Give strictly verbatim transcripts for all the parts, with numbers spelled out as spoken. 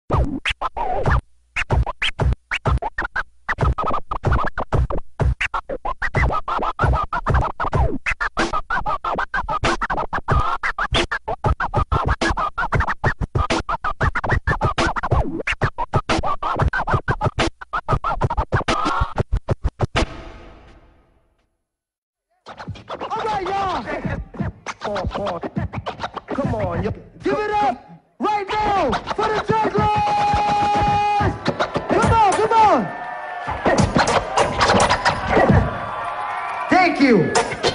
Come on, yo. Give it up right now for the Jugglers! Come on, come on! Thank you.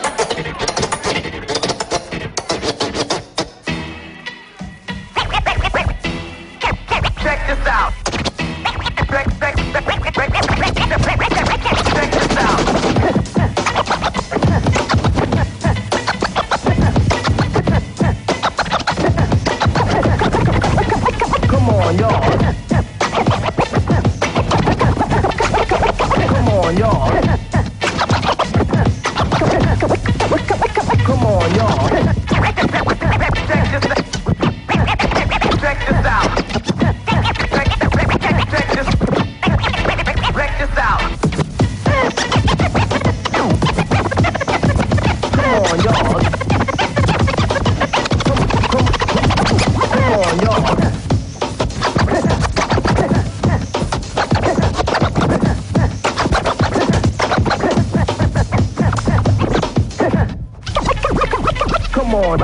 Check this out. Check, check, check, check, check this out. Come on, y'all. Come on, y'all. Come on, y'all. Check this out. Check this out. Check, check, check, check this. Check this out. Come on, y'all. Come, come, come on, y'all. Come on.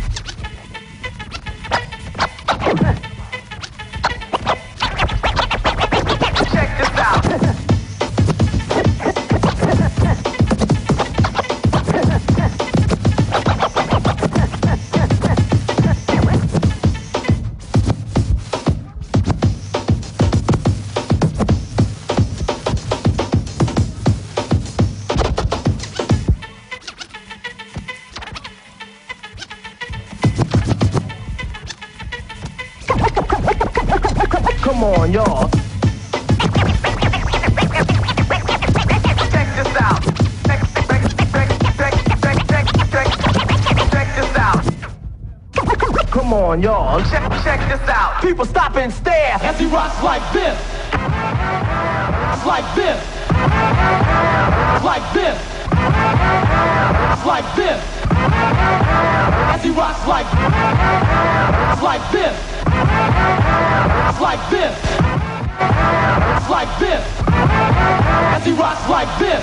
Check this out. Come on, y'all. Check this out. Check, check, check, check, check, check, check, check this out. Come on, y'all. Check, check this out. People stop and stare as he rocks like this. Like this. Like this. Like this. As he rocks like like this. Like this, like this, as he rocks like this.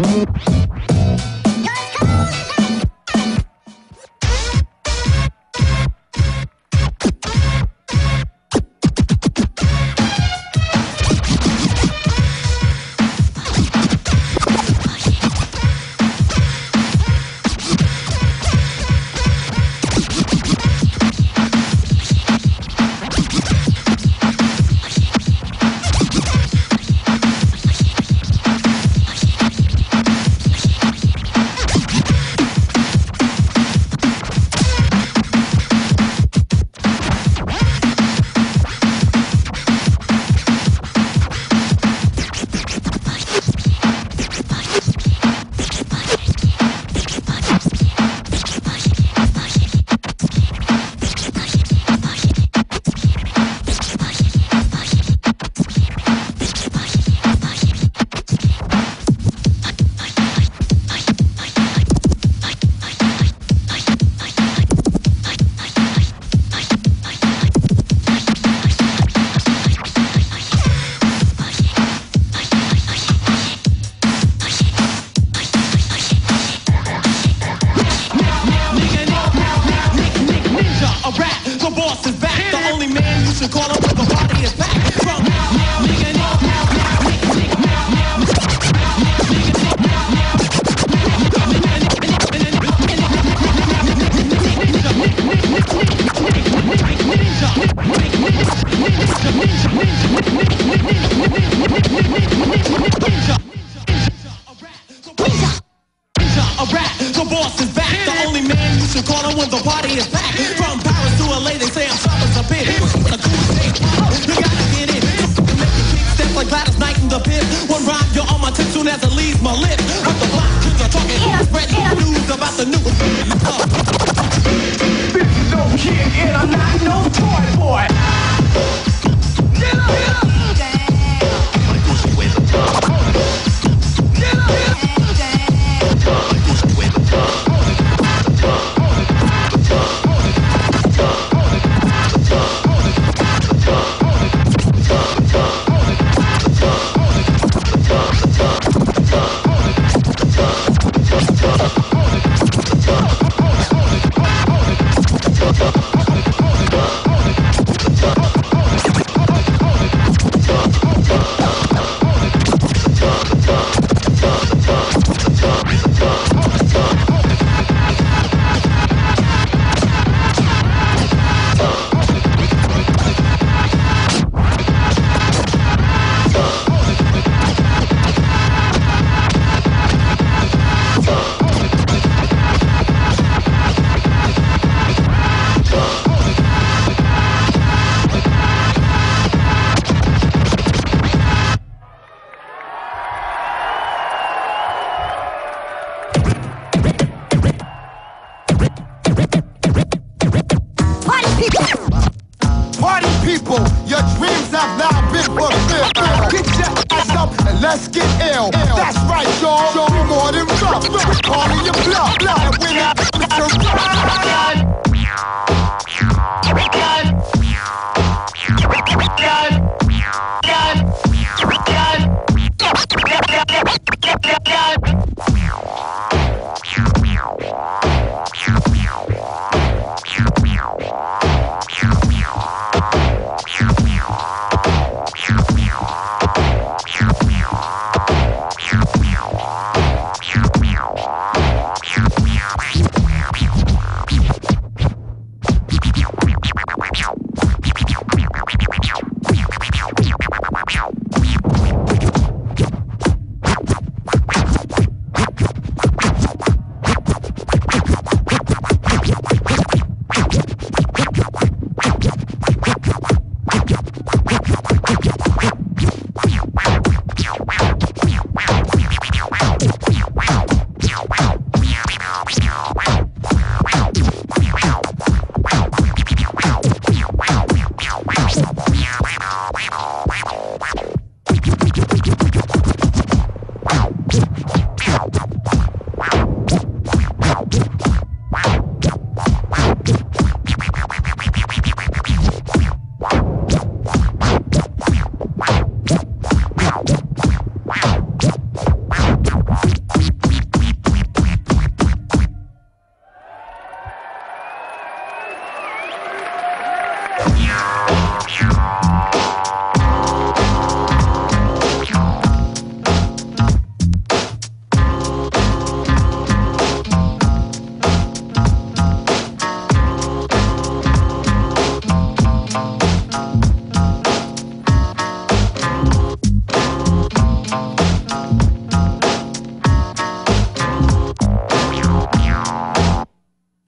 Meow.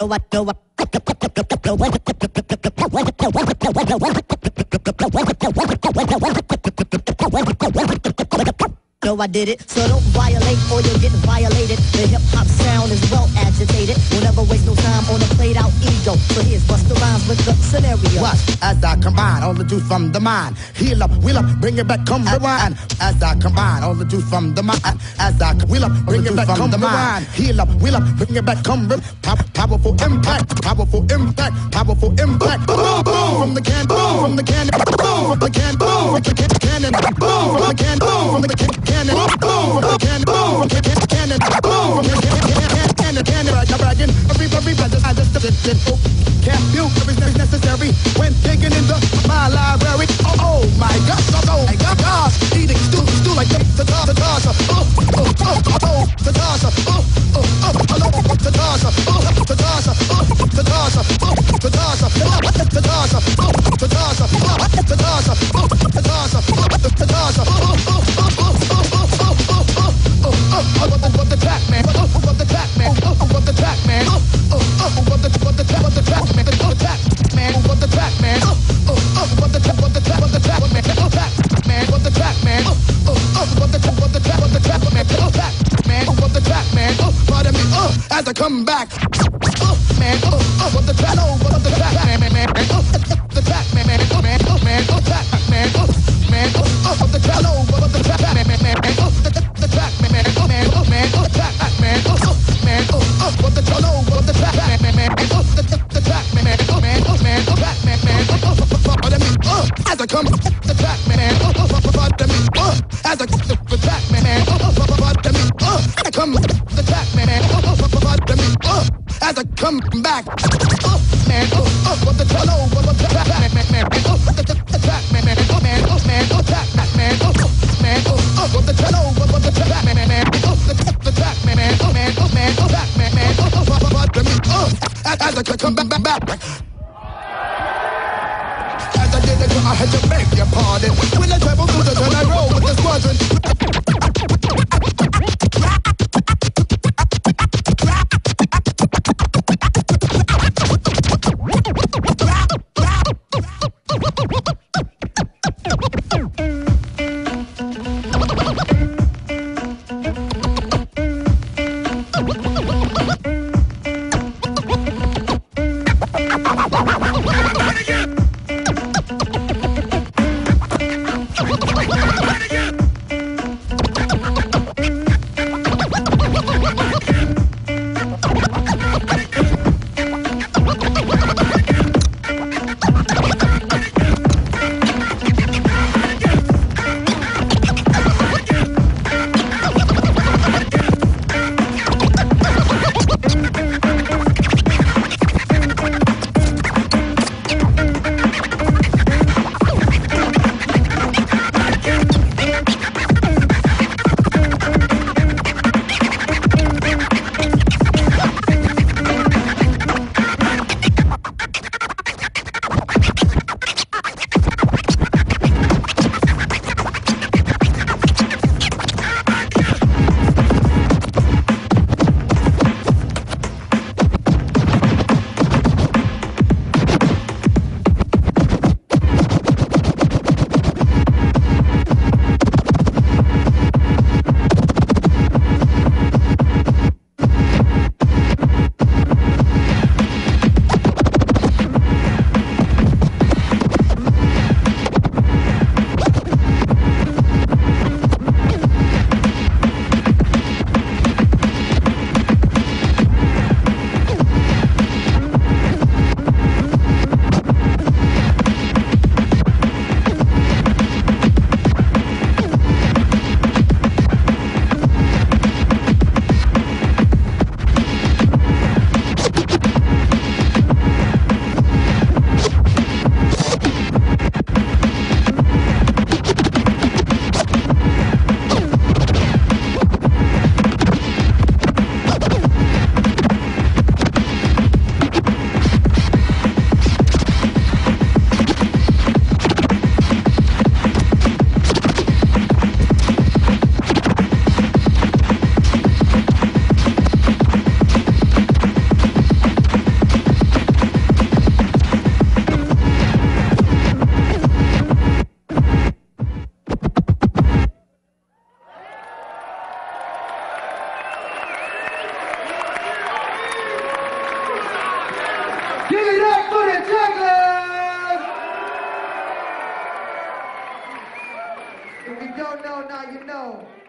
No, I did it, so don't violate or you'll get violated. The hip-hop sound is well agitated. We'll never waste no time on a played-out ego. So here's Busta Rhymes with the scenario. Watch as I combine all the juice from the mind. Heal up, wheel up, bring it back, come rewind. As I combine all the juice from the mind. As I wheel up, bring it back, come rewind. Heal up, wheel up, bring it back, come rewind. Powerful impact, powerful impact, powerful impact. Boom, boom, from the can, boom, from the can, boom, from the can, boom, from the can, cannon, boom, from the can, boom, from the can, cannon, boom, from the can, boom, from the can, cannon, boom, from the can, cannon, cannon. I'm bragging, every, every, I just, I just, just, just, oh, can't feel everything's necessary when digging in the my library. Oh, oh my gosh, oh, my gosh, eating stew, stew like that, Tatasha, oh, oh, oh, oh, Tatasha, oh, oh, oh, hello, Tatasha, oh, Tatasha, oh, Tatasha, oh, Tatasha, oh, Tatasha, oh, Tatasha, oh, Tatasha, oh, Tatasha, oh, Tatasha, oh, oh, oh, oh, oh, oh, oh, oh, oh, I want the, want the track, man, oh, want the track, man, oh, want the track, man, oh, oh, oh, want the, want the track, want the track, man, the track, man, want the track, man, oh, oh, oh, want the track, want the track, want the track, man, the track, man, want the track, man, oh, oh, oh, want the track, want the track, want the track, man, the track, man, want the track, man, oh, pardon me, oh, as I come back, oh, man, oh, oh, want the track, oh, want the track, man, man, man, oh, the track, man, man, oh, man, oh, man, oh, track, man, oh, man, oh, oh, want the track, oh, want the track, man, man, man, oh, the track, man, man, oh, man, oh, man, oh, track, man, oh, oh, man, oh, oh, want the track, oh, want the track, man, man, man, oh, the track, man, man, oh, man, oh, man, oh, track, man, man, oh, oh, pardon me, oh, as I come, the track, man, oh, oh, pardon me, oh, as I the track, man, oh, oh, pardon me, oh, I come, the track, man, oh, oh, pardon me, oh, as I come back, oh, man, oh, oh, what the track, oh, what the track, man, man, man, oh, the track, man, man, oh, man, oh, man, oh, track, man, oh, man, oh, oh, what the track, oh, what the track, man, man, man, oh, the track, man, man, oh, man, oh, man, oh, track, man, man, oh, oh, pardon me, oh, as I come back, back, back. As I did it, I had to beg your pardon. When I travel through the turn, I roll with the squadron. Give it up for the Jugglers! If you don't know, now you know.